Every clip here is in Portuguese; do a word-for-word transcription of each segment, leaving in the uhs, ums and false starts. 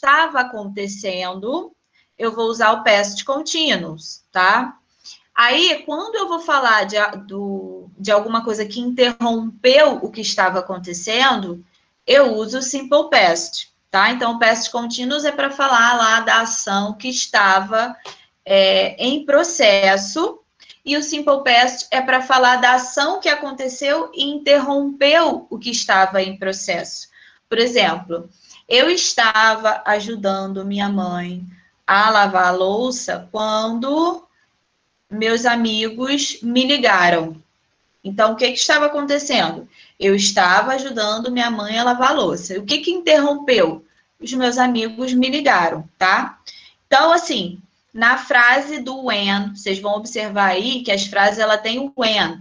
estava acontecendo, eu vou usar o past continuous, tá? Aí, quando eu vou falar de, do, de alguma coisa que interrompeu o que estava acontecendo, eu uso o simple past, tá? Então, o past continuous é para falar lá da ação que estava é, em processo, e o simple past é para falar da ação que aconteceu e interrompeu o que estava em processo. Por exemplo, eu estava ajudando minha mãe a lavar a louça quando meus amigos me ligaram. Então, o que, que estava acontecendo? Eu estava ajudando minha mãe a lavar a louça. O que, que interrompeu? Os meus amigos me ligaram, tá? Então, assim, na frase do when, vocês vão observar aí que as frases ela tem o when.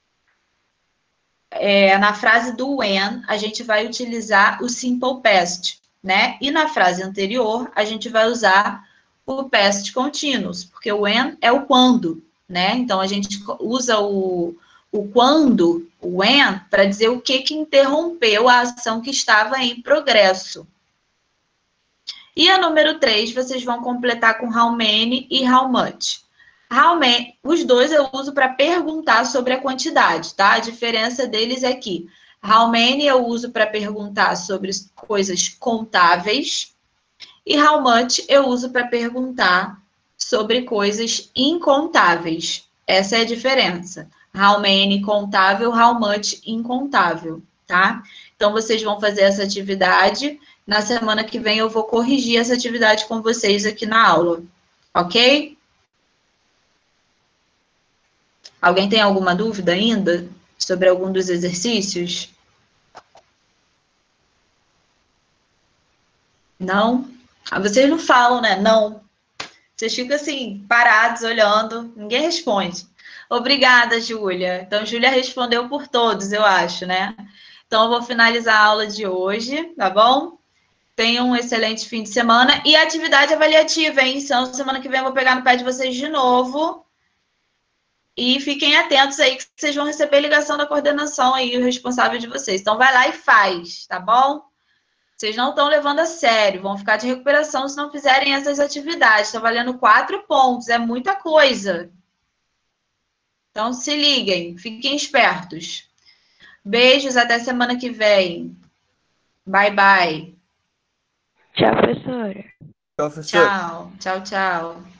É, na frase do when, a gente vai utilizar o simple past, né? E na frase anterior, a gente vai usar o past continuous, porque o when é o quando, né? Então, a gente usa o, o quando, o when, para dizer o que, que interrompeu a ação que estava em progresso. E a número três, vocês vão completar com how many e how much. How many, os dois eu uso para perguntar sobre a quantidade, tá? A diferença deles é que how many eu uso para perguntar sobre coisas contáveis e how much eu uso para perguntar sobre coisas incontáveis. Essa é a diferença. How many contável, how much incontável, tá? Então, vocês vão fazer essa atividade. Na semana que vem, eu vou corrigir essa atividade com vocês aqui na aula, ok? Alguém tem alguma dúvida ainda sobre algum dos exercícios? Não? Ah, vocês não falam, né? Não. Vocês ficam assim, parados, olhando, ninguém responde. Obrigada, Júlia. Então, Júlia respondeu por todos, eu acho, né? Então, eu vou finalizar a aula de hoje, tá bom? Tenham um excelente fim de semana. E atividade avaliativa, hein? Então, semana que vem eu vou pegar no pé de vocês de novo. E fiquem atentos aí que vocês vão receber ligação da coordenação aí, o responsável de vocês. Então, vai lá e faz, tá bom? Vocês não estão levando a sério, vão ficar de recuperação se não fizerem essas atividades. Está valendo quatro pontos, é muita coisa. Então, se liguem, fiquem espertos. Beijos, até semana que vem. Bye, bye. Tchau, professora. Professor. Tchau, tchau, tchau.